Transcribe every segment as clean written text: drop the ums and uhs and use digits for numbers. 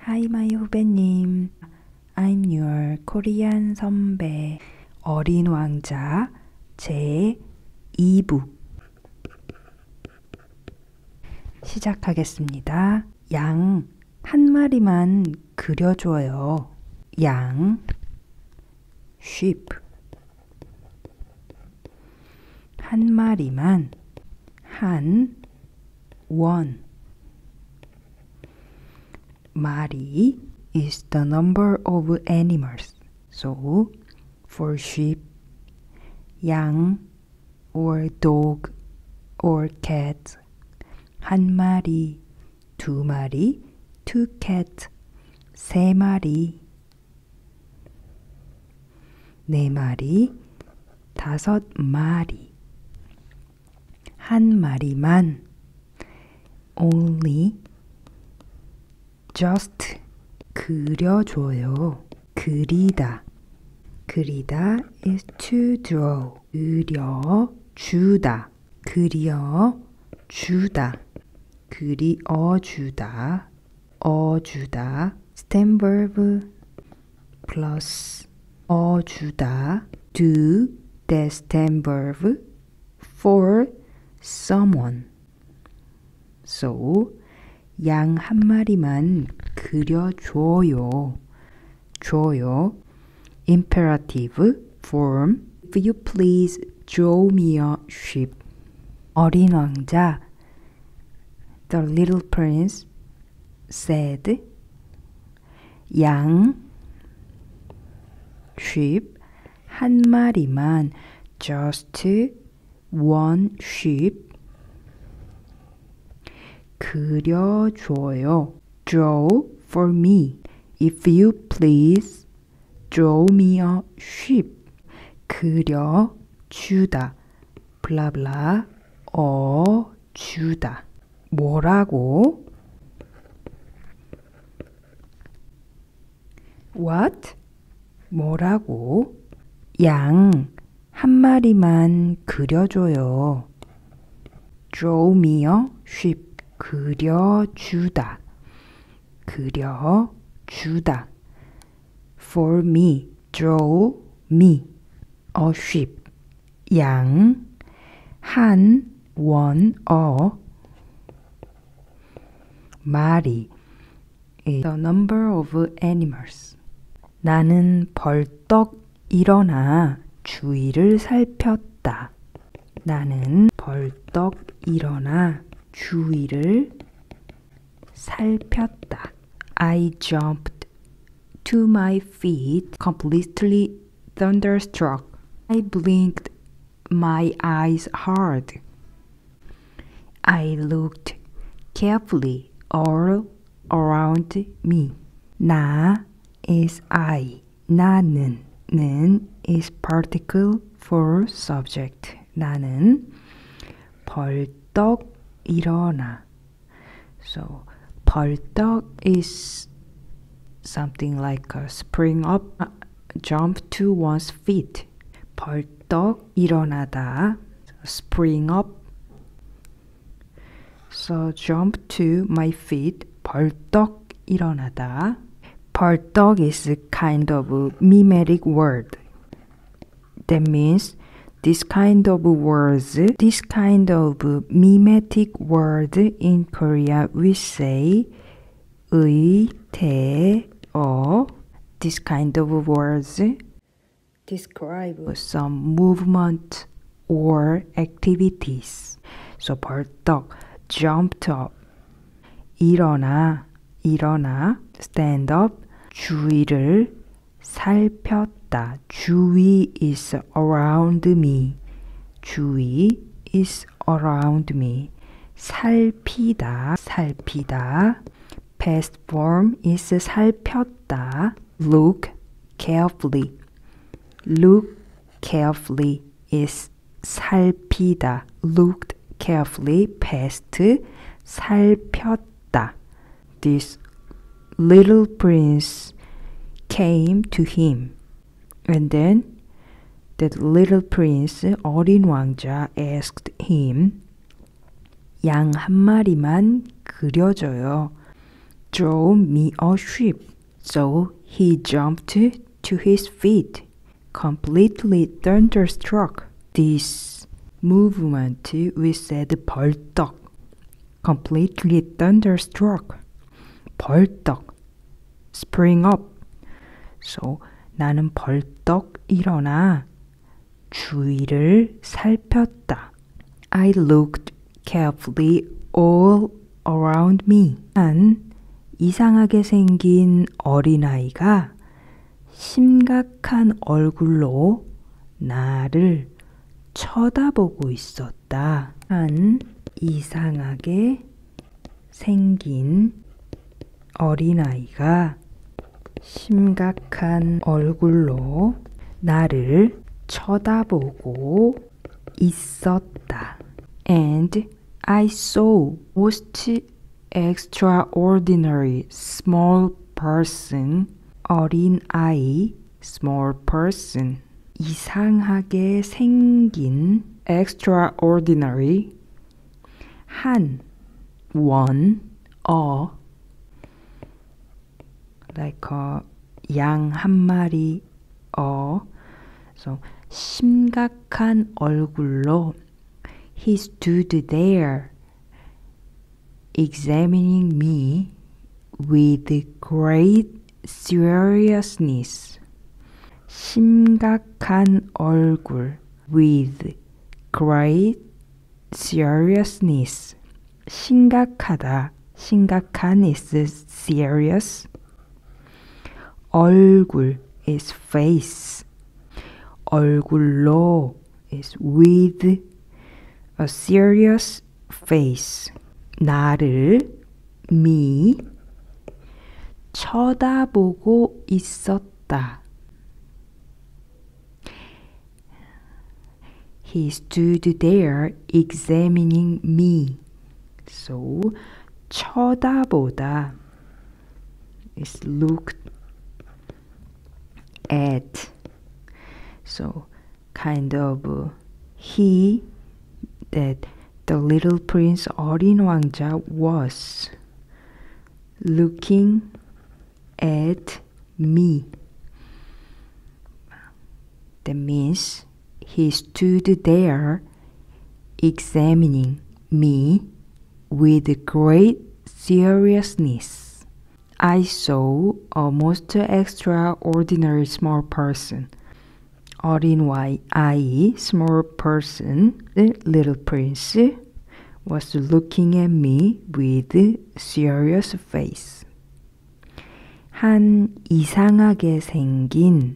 Hi, my 후배님. I'm your Korean 선배. 어린 왕자 제 2부 시작하겠습니다. 양 한 마리만 그려줘요. 양 sheep 한 마리만 one 마리 is the number of animals. So for sheep, 양 or dog or cat 한 마리, 두 마리, two cat 세 마리, 네 마리, 다섯 마리 한 마리만 only just 그려줘요. 그리다 is to draw. 그려주다 그리어주다 어주다 stem verb plus 어주다 do that stem verb for someone. So 양 한 마리만 그려줘요. Imperative form. If you please draw me a sheep. 어린 왕자 The little prince said 양 sheep 한 마리만 just one sheep 그려줘요. Draw for me. If you please, draw me a sheep. 그려주다. 블라블라. 주다. 뭐라고? What? 뭐라고? 양 한 마리만 그려줘요. Draw me a sheep. 그려주다. For me, draw me a sheep. 양 one 마리 is the number of animals. 나는 벌떡 일어나 주위를 살폈다. 나는 벌떡 일어나 주위를 살폈다. I jumped to my feet, completely thunderstruck. I blinked my eyes hard. I looked carefully all around me. 나 is I. 나는 is particle for subject. 나는 벌떡 일어나. So 벌떡 is something like a spring up, jump to one's feet. 벌떡 일어나다, spring up. So jump to my feet. 벌떡 일어나다. 벌떡 is a kind of a mimetic word. That means this kind of mimetic word in Korea we say 의, 대, 어. This kind of words describe some movement or activities. So 벌떡, jumped up. 일어나, stand up. 주위를 살폈다. 주위 is around me. 주위 is around me. 살피다. Past form is 살폈다. Look carefully. is 살피다. Looked carefully. Past 살폈다. This little prince came to him. And then that little prince, 어린 왕자, asked him, 양 한 마리만 그려줘요. throw me a sheep. So he jumped to his feet, completely thunderstruck. This movement we said 벌떡, completely thunderstruck. 벌떡, spring up. So 나는 벌떡 일어나 주위를 살폈다. I looked carefully all around me. 한 이상하게 생긴 어린아이가 심각한 얼굴로 나를 쳐다보고 있었다. 한 이상하게 생긴 어린아이가 심각한 얼굴로 나를 쳐다보고 있었다. And I saw most extraordinary small person, 어린 아이, small person, 이상하게 생긴, extraordinary, 한, one, a, like 양 한 마리, so 심각한 얼굴로 he stood there examining me with great seriousness. 심각한 얼굴 with great seriousness. 심각하다. 심각한 is serious. 얼굴 is face. 얼굴로 is with a serious face. 나를 me 쳐다보고 있었다. He stood there examining me. So 쳐다보다 is looked at. So kind of he that the little prince 어린 왕자 was looking at me. That means he stood there examining me with great seriousness. I saw a most extraordinary small person. 어린 아이, small person, the little prince, was looking at me with serious face. 한 이상하게 생긴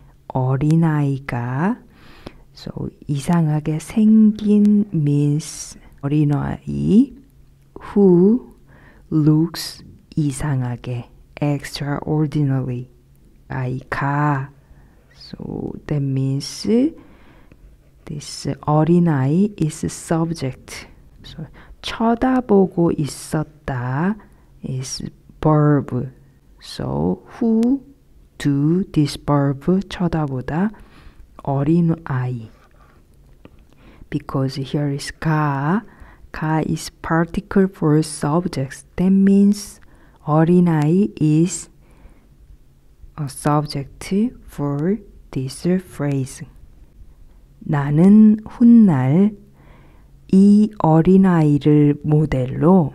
어린아이가, so 이상하게 생긴 means 어린아이 who looks 이상하게, extraordinary, 아이가. So that means this 어린아이 is subject. So 쳐다보고 있었다 is verb. So who do this verb 쳐다보다 어린아이. Because here is 가 is particle for subjects. That means 어린아이 is a subject for this phrase. 나는 훗날 이 어린아이를 모델로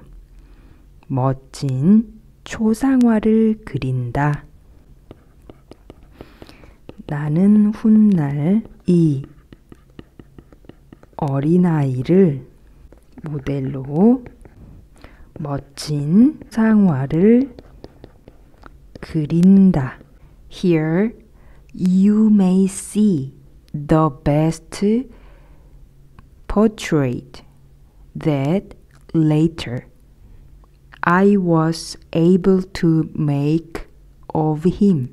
멋진 초상화를 그린다. 나는 훗날 이 어린아이를 모델로 멋진 초상화를 그린다. Here you may see the best portrait that later I was able to make of him.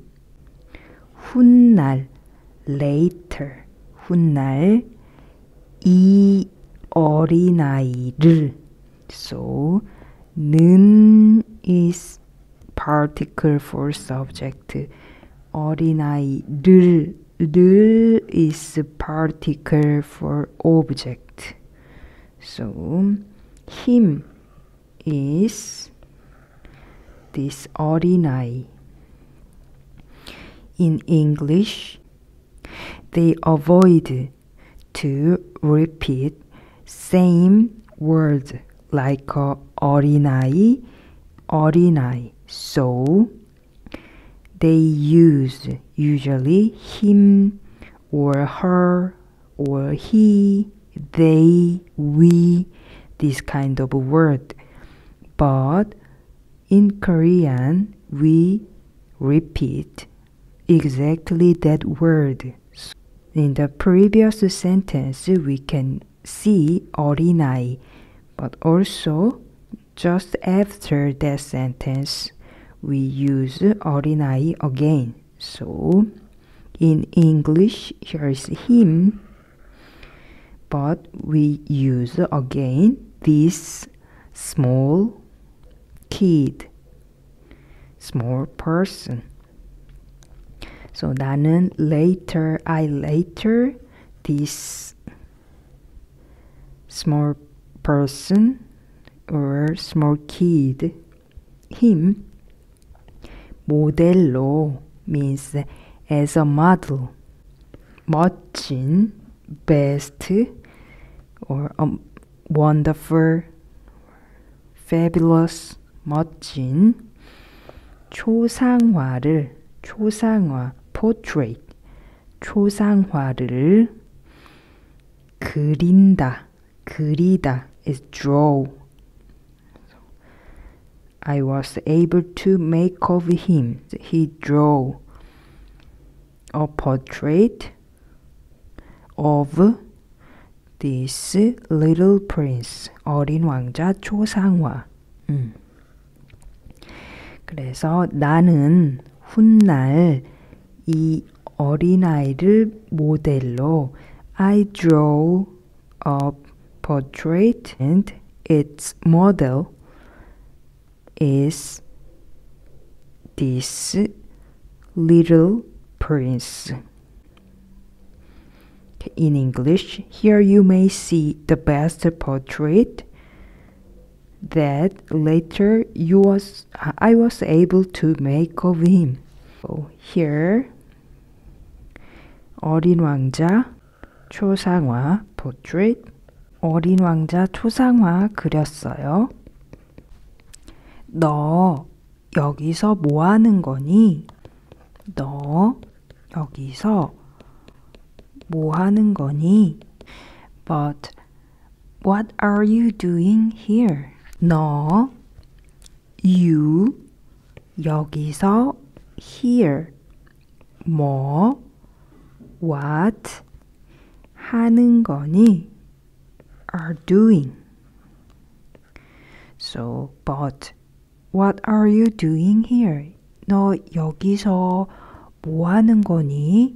훗날, later, 훗날 이 어린아이를. So, 는 is particle for subject. 어린아이를 is particle for object. So, him is this 어린아이. In English, they avoid to repeat same word like 어린아이, 어린아이. So they use usually him or her or he, they, we, this kind of word. But in Korean, we repeat exactly that word. In the previous sentence, we can see 어린아이, but also just after that sentence, we use 어린아이 again. So, in English, here is him, but we use again this small kid, small person. So 나는 later, I later, this small person or small kid, him. 모델로 means as a model. 멋진, best, or wonderful, fabulous, 멋진. 초상화를, 초상화, portrait, 초상화를 그린다, 그리다 is draw. I was able to make of him. He drew a portrait of this little prince. 어린 왕자 초상화. 그래서 나는 훗날 이 어린아이를 모델로 I drew a portrait and its model is this little prince. In English, here you may see the best portrait that later I was able to make of him. So here, 어린 왕자 초상화 portrait. 어린 왕자 초상화 그렸어요. 너 여기서 뭐 하는 거니? 너 여기서 뭐 하는 거니? But what are you doing here? 너 you 여기서 here 뭐 what 하는 거니? are doing. So, but what are you doing here? 너 여기서 뭐 하는 거니?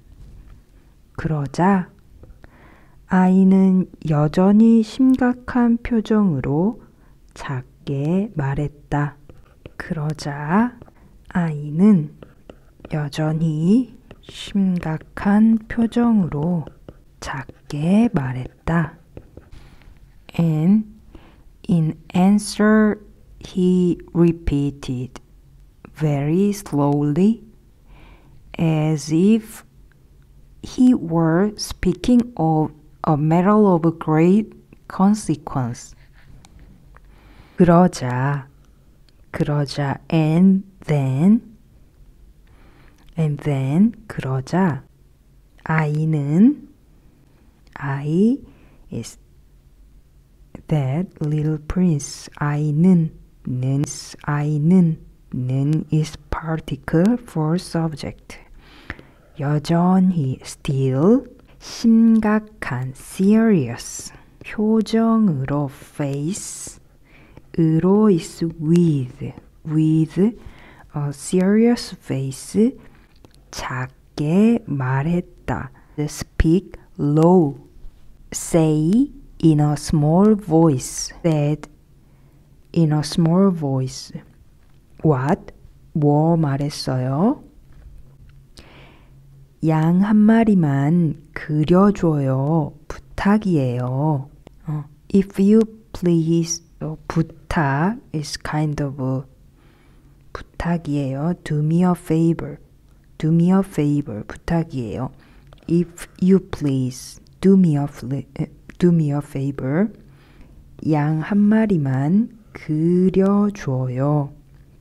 그러자 아이는 여전히 심각한 표정으로 작게 말했다. 그러자 아이는 여전히 심각한 표정으로 작게 말했다. And in answer, he repeated very slowly as if he were speaking of a matter of great consequence. 그러자, and then, 그러자, 아이는, I is that little prince. 아이는 is particle for subject. 여전히 still 심각한 serious 표정으로 face 으로 is with a serious face 작게 말했다. Speak low. Say in a small voice. Said in a small voice. What? 뭐 말했어요? 양 한 마리만 그려줘요. 부탁이에요. If you please. 부탁 is kind of 부탁이에요. Do me a favor. Do me a favor. 부탁이에요. If you please, do me a favor. 양 한 마리만 그려줘요.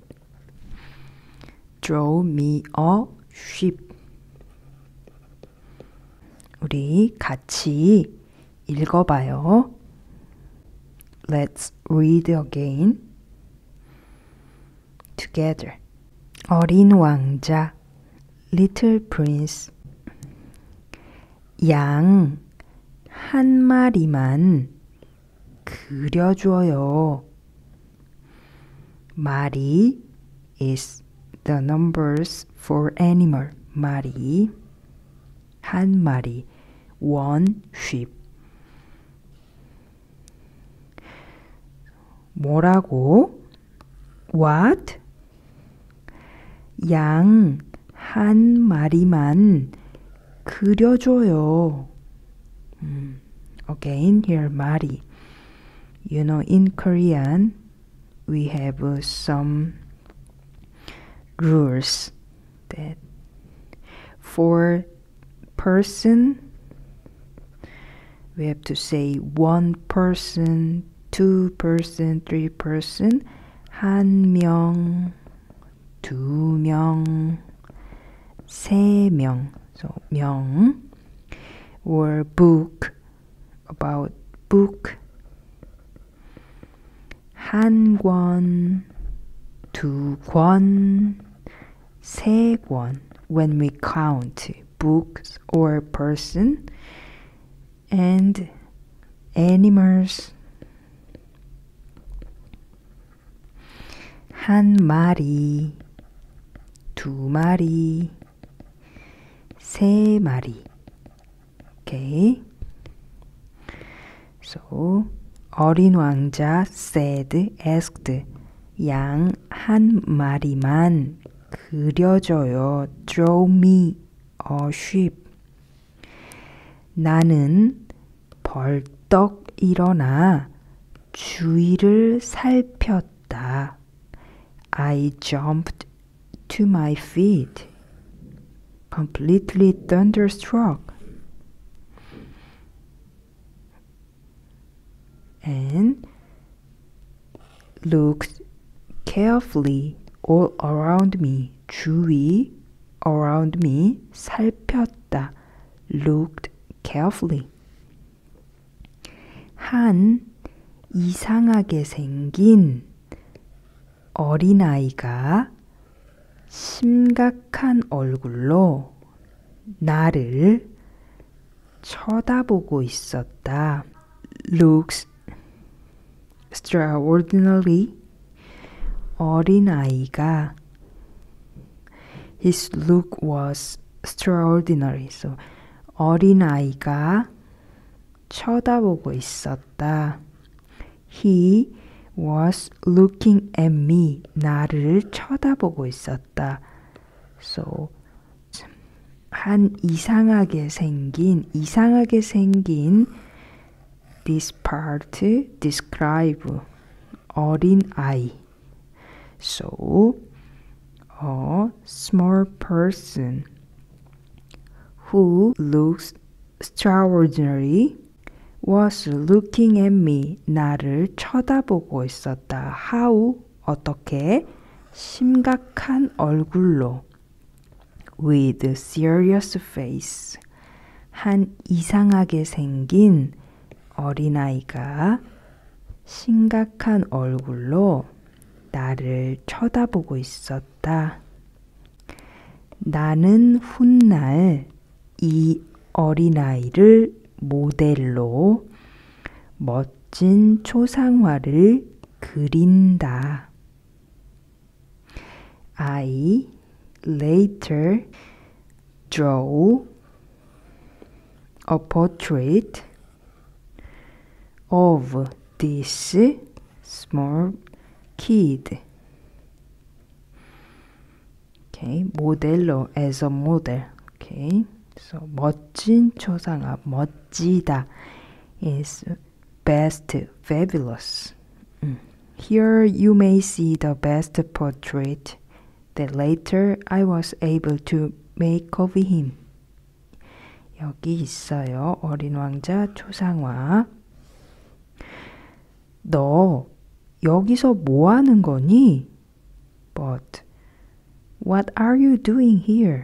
Draw me a sheep. 우리 같이 읽어봐요. Let's read again. Together. 어린 왕자, Little Prince. 양 한 마리만 그려줘요. 마리 is the numbers for animal. 마리, 한 마리, one sheep. 뭐라고? What? 양 한 마리만 그려줘요. Again, here, 마리. You know, in Korean, we have some rules that for person, we have to say one person, two person, three person, 한 명, 두 명, 세 명. So, 명. Or book, about book. 한 권, 두 권, 세 권. When we count books or person. And animals. 한 마리, 두 마리, 세 마리. Okay. So, 어린 왕자 said, asked. 양 한 마리만 그려줘요. Draw me a sheep. 나는 벌떡 일어나 주위를 살폈다. I jumped to my feet, completely thunderstruck. And looked carefully all around me. 주위, around me, 살폈다. Looked carefully. 한 이상하게 생긴 어린아이가 심각한 얼굴로 나를 쳐다보고 있었다. Looks extraordinary. 어린아이가 His look was extraordinary. So, 어린아이가 쳐다보고 있었다. He was looking at me. 나를 쳐다보고 있었다. So, 한 이상하게 생긴 this part describe 어린 아이. So, a small person who looks extraordinary was looking at me. 나를 쳐다보고 있었다. How? 어떻게? 심각한 얼굴로. With a serious face. 한 이상하게 생긴 어린아이가 심각한 얼굴로 나를 쳐다보고 있었다. 나는 훗날 이 어린아이를 모델로 멋진 초상화를 그린다. I later draw a portrait of this small kid. Okay, 모델로 as a model. Okay, so 멋진 초상화, 멋지다 is best, fabulous. Here you may see the best portrait that later I was able to make of him. 여기 있어요. 어린 왕자 초상화. 너 여기서 뭐 하는 거니? But what are you doing here?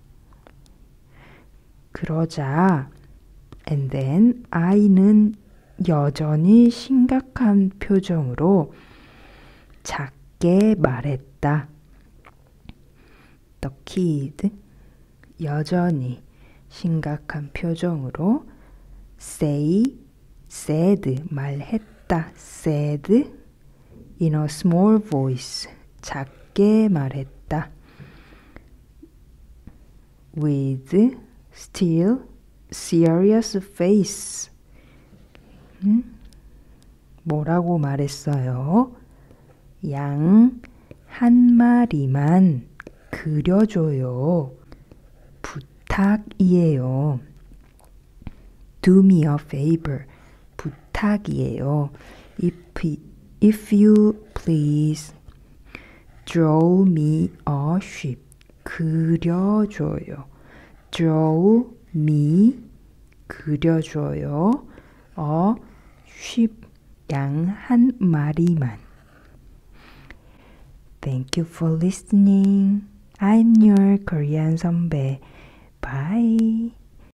그러자 and then I는 여전히 심각한 표정으로 작게 말했다. The kid 여전히 심각한 표정으로 said 말했다. said in a small voice 작게 말했다. With still serious face. 뭐라고 말했어요? 양 한 마리만 그려줘요. 부탁이에요. Do me a favor. 부탁이에요. If you please draw me a sheep. 그려줘요. Draw me 그려줘요. a sheep 양 한 마리만. Thank you for listening. I'm your Korean 선배. Bye.